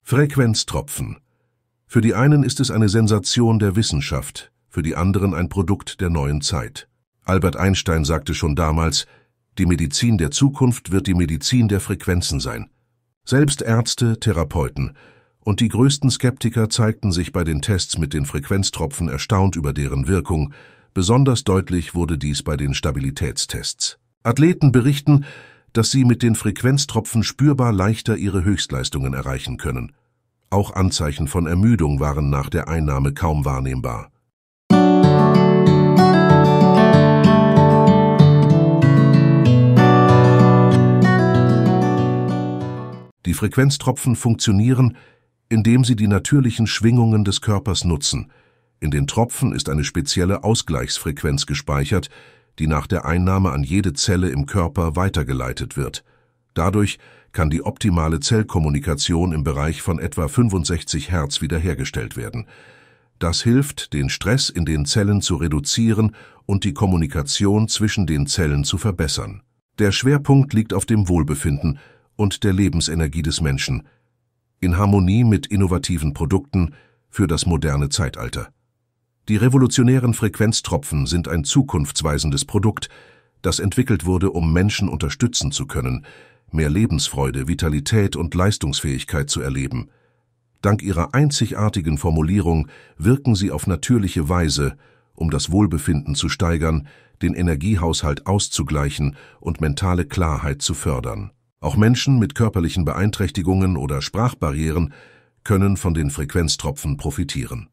Frequenztropfen. Für die einen ist es eine Sensation der Wissenschaft, für die anderen ein Produkt der neuen Zeit. Albert Einstein sagte schon damals, die Medizin der Zukunft wird die Medizin der Frequenzen sein. Selbst Ärzte, Therapeuten und die größten Skeptiker zeigten sich bei den Tests mit den Frequenztropfen erstaunt über deren Wirkung. Besonders deutlich wurde dies bei den Stabilitätstests. Athleten berichten, dass sie mit den Frequenztropfen spürbar leichter ihre Höchstleistungen erreichen können. Auch Anzeichen von Ermüdung waren nach der Einnahme kaum wahrnehmbar. Die Frequenztropfen funktionieren, indem sie die natürlichen Schwingungen des Körpers nutzen. In den Tropfen ist eine spezielle Ausgleichsfrequenz gespeichert, die nach der Einnahme an jede Zelle im Körper weitergeleitet wird. Dadurch kann die optimale Zellkommunikation im Bereich von etwa 65 Hertz wiederhergestellt werden. Das hilft, den Stress in den Zellen zu reduzieren und die Kommunikation zwischen den Zellen zu verbessern. Der Schwerpunkt liegt auf dem Wohlbefinden und der Lebensenergie des Menschen, in Harmonie mit innovativen Produkten für das moderne Zeitalter. Die revolutionären Frequenztropfen sind ein zukunftsweisendes Produkt, das entwickelt wurde, um Menschen unterstützen zu können, mehr Lebensfreude, Vitalität und Leistungsfähigkeit zu erleben. Dank ihrer einzigartigen Formulierung wirken sie auf natürliche Weise, um das Wohlbefinden zu steigern, den Energiehaushalt auszugleichen und mentale Klarheit zu fördern. Auch Menschen mit körperlichen Beeinträchtigungen oder Sprachbarrieren können von den Frequenztropfen profitieren.